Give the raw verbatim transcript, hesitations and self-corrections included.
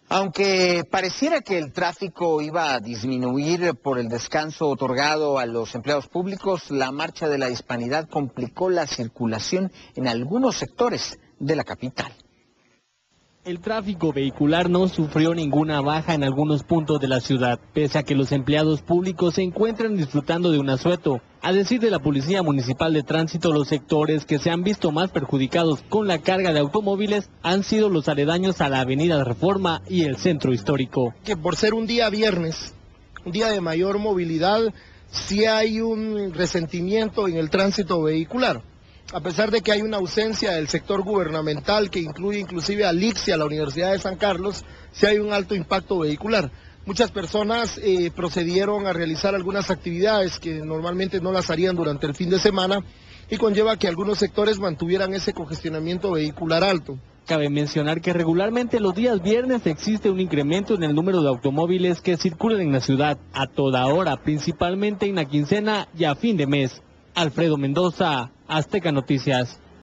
Aunque pareciera que el tráfico iba a disminuir por el descanso otorgado a los empleados públicos, la marcha de la Hispanidad complicó la circulación en algunos sectores de la capital. El tráfico vehicular no sufrió ninguna baja en algunos puntos de la ciudad, pese a que los empleados públicos se encuentran disfrutando de un asueto. A decir de la Policía Municipal de Tránsito, los sectores que se han visto más perjudicados con la carga de automóviles han sido los aledaños a la Avenida Reforma y el Centro Histórico. Que por ser un día viernes, un día de mayor movilidad, sí hay un resentimiento en el tránsito vehicular. A pesar de que hay una ausencia del sector gubernamental que incluye inclusive a Lixia, la Universidad de San Carlos, sí hay un alto impacto vehicular. Muchas personas eh, procedieron a realizar algunas actividades que normalmente no las harían durante el fin de semana y conlleva que algunos sectores mantuvieran ese congestionamiento vehicular alto. Cabe mencionar que regularmente los días viernes existe un incremento en el número de automóviles que circulan en la ciudad a toda hora, principalmente en la quincena y a fin de mes. Alfredo Mendoza, Azteca Noticias.